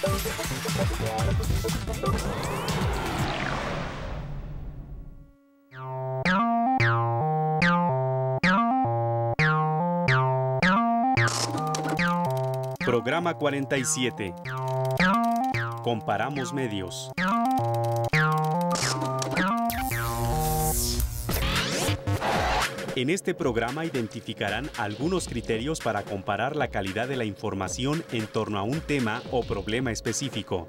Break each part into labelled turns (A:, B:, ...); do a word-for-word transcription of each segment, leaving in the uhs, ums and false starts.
A: Programa cuarenta y siete. Comparamos medios. En este programa identificarán algunos criterios para comparar la calidad de la información en torno a un tema o problema específico.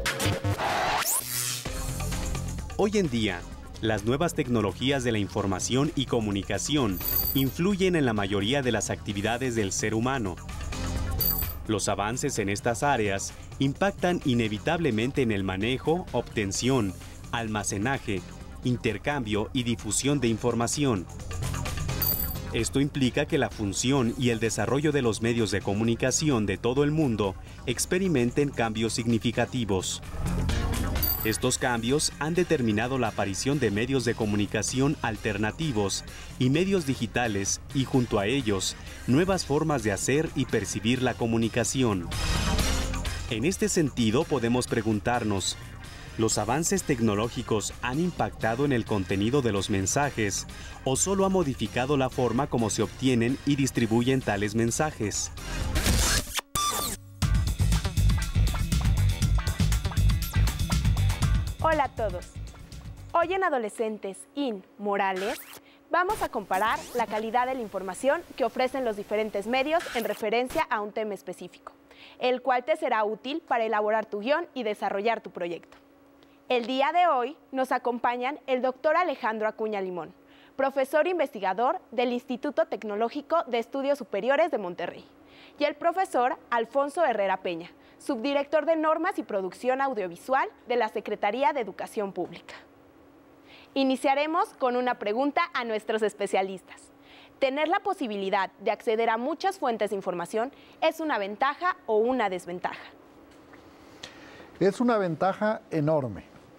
A: Hoy en día, las nuevas tecnologías de la información y comunicación influyen en la mayoría de las actividades del ser humano. Los avances en estas áreas impactan inevitablemente en el manejo, obtención, almacenaje, intercambio y difusión de información. Esto implica que la función y el desarrollo de los medios de comunicación de todo el mundo experimenten cambios significativos. Estos cambios han determinado la aparición de medios de comunicación alternativos y medios digitales y, junto a ellos, nuevas formas de hacer y percibir la comunicación. En este sentido, podemos preguntarnos, ¿los avances tecnológicos han impactado en el contenido de los mensajes o solo ha modificado la forma como se obtienen y distribuyen tales mensajes?
B: Hola a todos. Hoy en Adolescentes in Morales vamos a comparar la calidad de la información que ofrecen los diferentes medios en referencia a un tema específico, el cual te será útil para elaborar tu guión y desarrollar tu proyecto. El día de hoy nos acompañan el doctor Alejandro Acuña Limón, profesor investigador del Instituto Tecnológico de Estudios Superiores de Monterrey, y el profesor Alfonso Herrera Peña, subdirector de Normas y Producción Audiovisual de la Secretaría de Educación Pública. Iniciaremos con una pregunta a nuestros especialistas. ¿Tener la posibilidad de acceder a muchas fuentes de información es una ventaja o una desventaja?
C: Es una ventaja enorme,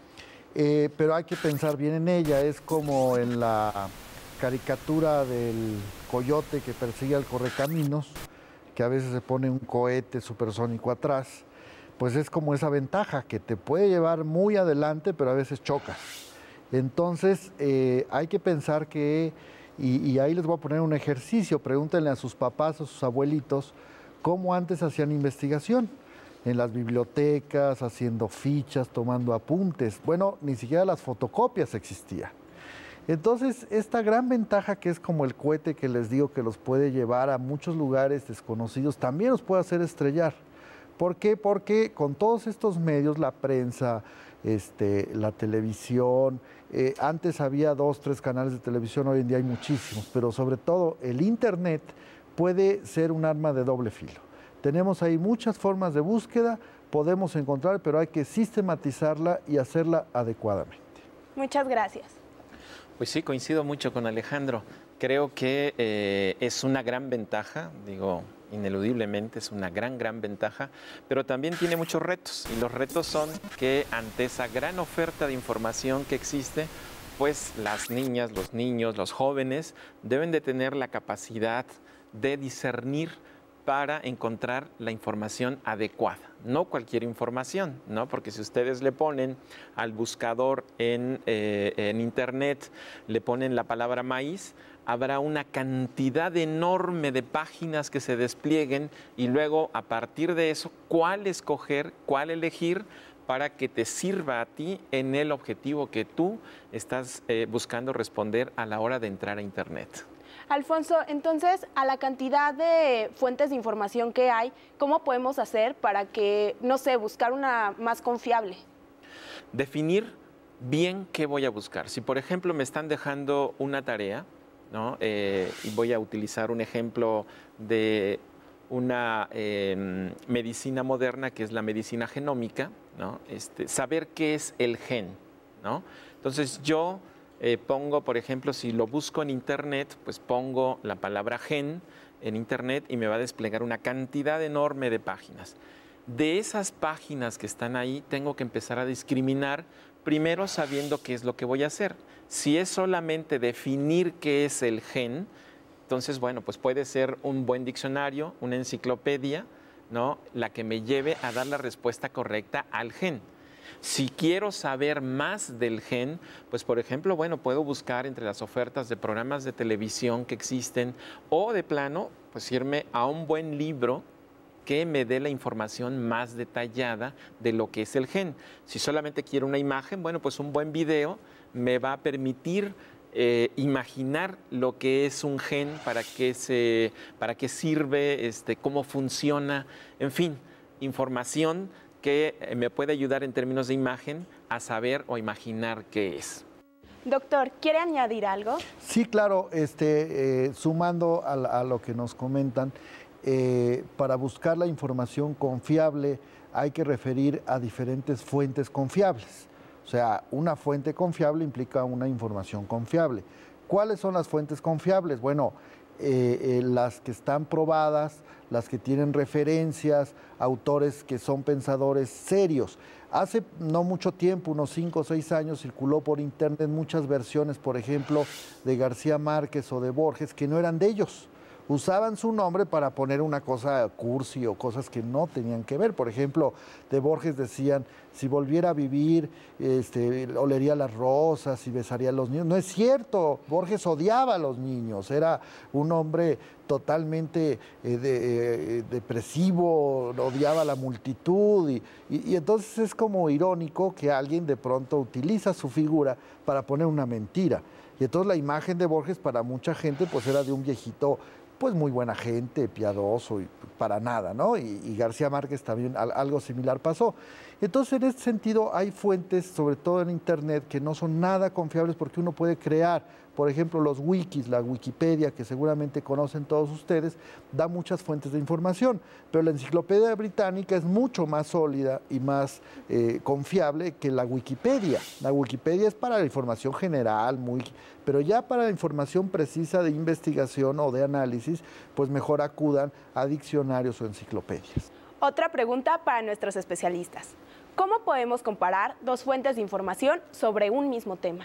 C: eh, pero hay que pensar bien en ella. Es como en la caricatura del coyote que persigue al correcaminos, que a veces se pone un cohete supersónico atrás, pues es como esa ventaja que te puede llevar muy adelante, pero a veces chocas. Entonces, eh, hay que pensar que, y, y ahí les voy a poner un ejercicio, pregúntenle a sus papás o sus abuelitos cómo antes hacían investigación, en las bibliotecas, haciendo fichas, tomando apuntes. Bueno, ni siquiera las fotocopias existían. Entonces, esta gran ventaja que es como el cohete que les digo que los puede llevar a muchos lugares desconocidos, también los puede hacer estrellar. ¿Por qué? Porque con todos estos medios, la prensa, este, la televisión, eh, antes había dos, tres canales de televisión, hoy en día hay muchísimos, pero sobre todo el Internet puede ser un arma de doble filo. Tenemos ahí muchas formas de búsqueda, podemos encontrar, pero hay que sistematizarla y hacerla adecuadamente.
B: Muchas gracias.
D: Pues sí, coincido mucho con Alejandro. Creo que eh, es una gran ventaja, digo, ineludiblemente es una gran, gran ventaja, pero también tiene muchos retos. Y los retos son que ante esa gran oferta de información que existe, pues las niñas, los niños, los jóvenes deben de tener la capacidad de discernir para encontrar la información adecuada, no cualquier información, ¿no? Porque si ustedes le ponen al buscador en, eh, en internet, le ponen la palabra maíz, habrá una cantidad enorme de páginas que se desplieguen y luego a partir de eso, cuál escoger, cuál elegir para que te sirva a ti en el objetivo que tú estás eh, buscando responder a la hora de entrar a internet.
B: Alfonso, entonces, a la cantidad de fuentes de información que hay, ¿cómo podemos hacer para que, no sé, buscar una más confiable?
D: Definir bien qué voy a buscar. Si, por ejemplo, me están dejando una tarea, ¿no? Eh, y voy a utilizar un ejemplo de una eh, medicina moderna, que es la medicina genómica, ¿no? Este, saber qué es el gen, ¿no? Entonces, yo... Eh, pongo, por ejemplo, si lo busco en internet, pues pongo la palabra gen en internet y me va a desplegar una cantidad enorme de páginas. De esas páginas que están ahí, tengo que empezar a discriminar, primero sabiendo qué es lo que voy a hacer. Si es solamente definir qué es el gen, entonces, bueno, pues puede ser un buen diccionario, una enciclopedia, ¿no?, la que me lleve a dar la respuesta correcta al gen. Si quiero saber más del gen, pues por ejemplo, bueno, puedo buscar entre las ofertas de programas de televisión que existen o de plano, pues irme a un buen libro que me dé la información más detallada de lo que es el gen. Si solamente quiero una imagen, bueno, pues un buen video me va a permitir eh, imaginar lo que es un gen, para qué, se, para qué sirve, este, cómo funciona, en fin, información que me puede ayudar en términos de imagen a saber o imaginar qué es.
B: Doctor, ¿quiere añadir algo?
C: Sí, claro, este, eh, sumando a, a lo que nos comentan, eh, para buscar la información confiable hay que referir a diferentes fuentes confiables. O sea, una fuente confiable implica una información confiable. ¿Cuáles son las fuentes confiables? Bueno, eh, eh, las que están probadas, las que tienen referencias, autores que son pensadores serios. Hace no mucho tiempo, unos cinco o seis años, circuló por internet muchas versiones, por ejemplo, de García Márquez o de Borges, que no eran de ellos. Usaban su nombre para poner una cosa cursi o cosas que no tenían que ver. Por ejemplo, de Borges decían, si volviera a vivir, este, olería las rosas y besaría a los niños. No es cierto, Borges odiaba a los niños, era un hombre totalmente eh, de, eh, depresivo, odiaba a la multitud. Y, y, y entonces es como irónico que alguien de pronto utiliza su figura para poner una mentira. Y entonces la imagen de Borges para mucha gente pues era de un viejito pues muy buena gente, piadoso y para nada, ¿no? Y, y García Márquez también al, algo similar pasó. Entonces, en este sentido, hay fuentes, sobre todo en Internet, que no son nada confiables porque uno puede crear, por ejemplo, los wikis, la Wikipedia, que seguramente conocen todos ustedes, da muchas fuentes de información, pero la Enciclopedia Británica es mucho más sólida y más eh, confiable que la Wikipedia. La Wikipedia es para la información general, muy, pero ya para la información precisa de investigación o de análisis, pues mejor acudan a diccionarios o enciclopedias.
B: Otra pregunta para nuestros especialistas. ¿Cómo podemos comparar dos fuentes de información sobre un mismo tema?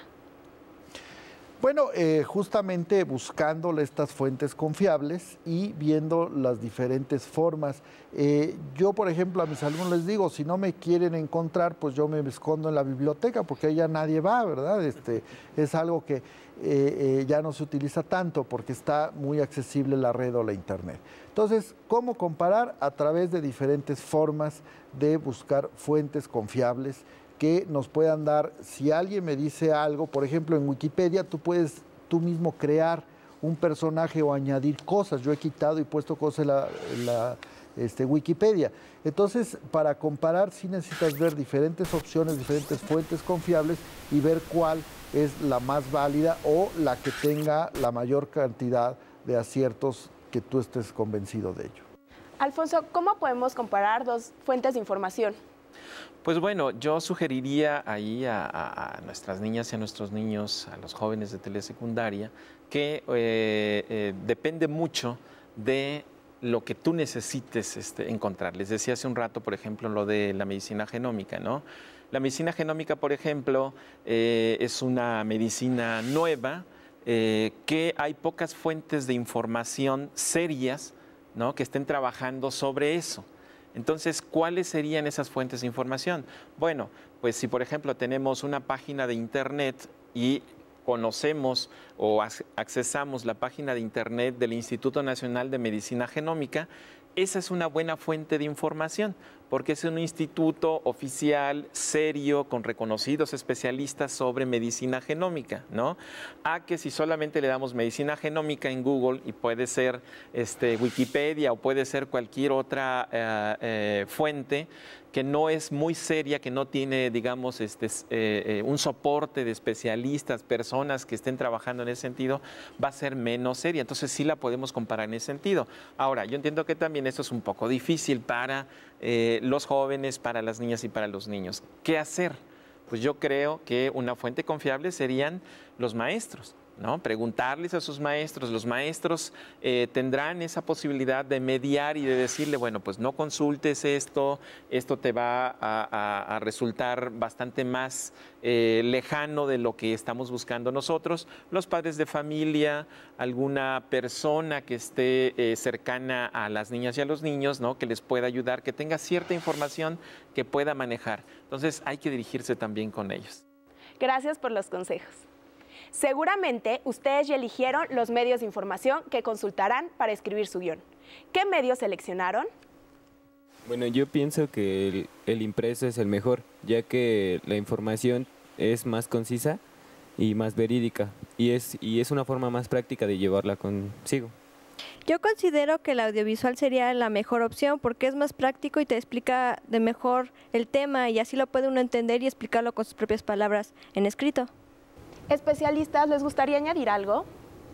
C: Bueno, eh, justamente buscándole estas fuentes confiables y viendo las diferentes formas. Eh, yo, por ejemplo, a mis alumnos les digo, si no me quieren encontrar, pues yo me escondo en la biblioteca, porque ahí ya nadie va, ¿verdad? Este, es algo que eh, eh, ya no se utiliza tanto porque está muy accesible la red o la internet. Entonces, ¿cómo comparar? A través de diferentes formas de buscar fuentes confiables que nos puedan dar, si alguien me dice algo, por ejemplo, en Wikipedia, tú puedes tú mismo crear un personaje o añadir cosas. Yo he quitado y puesto cosas en la, en la este, Wikipedia. Entonces, para comparar, sí necesitas ver diferentes opciones, diferentes fuentes confiables y ver cuál es la más válida o la que tenga la mayor cantidad de aciertos que tú estés convencido de ello.
B: Alfonso, ¿cómo podemos comparar dos fuentes de información?
D: Pues bueno, yo sugeriría ahí a, a, a nuestras niñas y a nuestros niños, a los jóvenes de telesecundaria, que eh, eh, depende mucho de lo que tú necesites este, encontrar. Les decía hace un rato, por ejemplo, lo de la medicina genómica, ¿no? La medicina genómica, por ejemplo, eh, es una medicina nueva, eh, que hay pocas fuentes de información serias, ¿no?, que estén trabajando sobre eso. Entonces, ¿cuáles serían esas fuentes de información? Bueno, pues si por ejemplo tenemos una página de internet y conocemos o accesamos la página de internet del Instituto Nacional de Medicina Genómica, esa es una buena fuente de información, porque es un instituto oficial, serio, con reconocidos especialistas sobre medicina genómica, ¿no? A que si solamente le damos medicina genómica en Google, y puede ser este, Wikipedia o puede ser cualquier otra eh, eh, fuente que no es muy seria, que no tiene, digamos, este, eh, eh, un soporte de especialistas, personas que estén trabajando en ese sentido, va a ser menos seria. Entonces sí la podemos comparar en ese sentido. Ahora, yo entiendo que también esto es un poco difícil para eh, los jóvenes, para las niñas y para los niños. ¿Qué hacer? Pues yo creo que una fuente confiable serían los maestros, ¿no? Preguntarles a sus maestros. Los maestros eh, tendrán esa posibilidad de mediar y de decirle, bueno, pues no consultes esto, esto te va a, a, a resultar bastante más eh, lejano de lo que estamos buscando nosotros. Los padres de familia, alguna persona que esté eh, cercana a las niñas y a los niños, ¿no? Que les pueda ayudar, que tenga cierta información que pueda manejar. Entonces hay que dirigirse también con ellos.
B: Gracias por los consejos. Seguramente ustedes ya eligieron los medios de información que consultarán para escribir su guión. ¿Qué medios seleccionaron?
E: Bueno, yo pienso que el, el impreso es el mejor, ya que la información es más concisa y más verídica, y es, y es una forma más práctica de llevarla consigo.
F: Yo considero que el audiovisual sería la mejor opción porque es más práctico y te explica de mejor el tema y así lo puede uno entender y explicarlo con sus propias palabras en escrito.
B: Especialistas, ¿les gustaría añadir algo?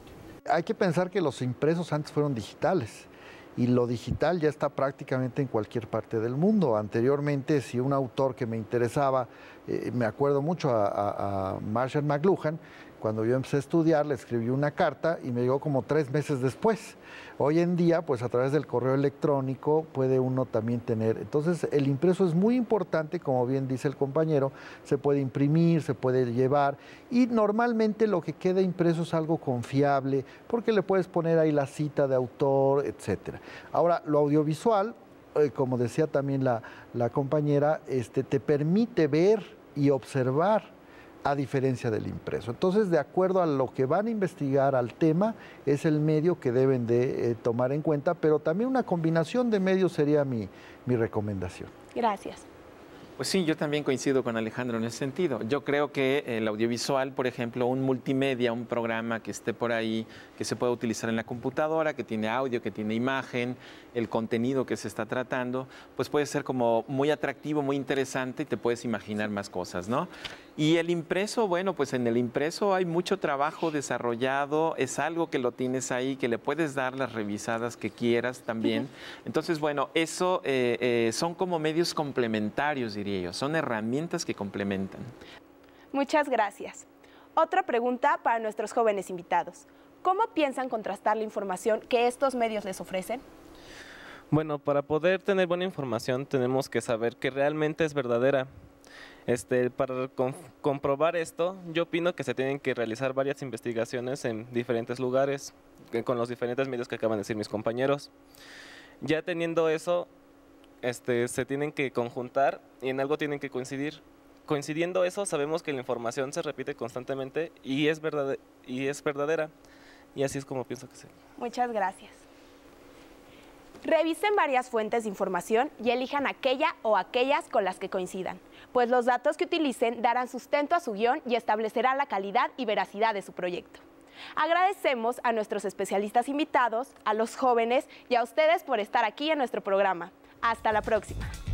C: Hay que pensar que los impresos antes fueron digitales y lo digital ya está prácticamente en cualquier parte del mundo. Anteriormente, si un autor que me interesaba, eh, me acuerdo mucho a, a, a Marshall McLuhan, cuando yo empecé a estudiar, le escribí una carta y me llegó como tres meses después. Hoy en día, pues a través del correo electrónico puede uno también tener. Entonces, el impreso es muy importante, como bien dice el compañero, se puede imprimir, se puede llevar y normalmente lo que queda impreso es algo confiable porque le puedes poner ahí la cita de autor, etcétera. Ahora, lo audiovisual, eh, como decía también la, la compañera, este, te permite ver y observar a diferencia del impreso. Entonces, de acuerdo a lo que van a investigar al tema, es el medio que deben de eh, tomar en cuenta, pero también una combinación de medios sería mi, mi recomendación.
B: Gracias.
D: Pues sí, yo también coincido con Alejandro en ese sentido. Yo creo que el audiovisual, por ejemplo, un multimedia, un programa que esté por ahí, que se pueda utilizar en la computadora, que tiene audio, que tiene imagen, el contenido que se está tratando, pues puede ser como muy atractivo, muy interesante y te puedes imaginar más cosas, ¿no? Y el impreso, bueno, pues en el impreso hay mucho trabajo desarrollado, es algo que lo tienes ahí, que le puedes dar las revisadas que quieras también. Entonces, bueno, eso eh, eh, son como medios complementarios, diría yo, son herramientas que complementan.
B: Muchas gracias. Otra pregunta para nuestros jóvenes invitados. ¿Cómo piensan contrastar la información que estos medios les ofrecen?
G: Bueno, para poder tener buena información tenemos que saber que realmente es verdadera. Este, para com- comprobar esto, yo opino que se tienen que realizar varias investigaciones en diferentes lugares, que con los diferentes medios que acaban de decir mis compañeros. Ya teniendo eso, este, se tienen que conjuntar y en algo tienen que coincidir. Coincidiendo eso, sabemos que la información se repite constantemente y es, verdad- y es verdadera. Y así es como pienso que sí.
B: Muchas gracias. Revisen varias fuentes de información y elijan aquella o aquellas con las que coincidan, pues los datos que utilicen darán sustento a su guión y establecerán la calidad y veracidad de su proyecto. Agradecemos a nuestros especialistas invitados, a los jóvenes y a ustedes por estar aquí en nuestro programa. Hasta la próxima.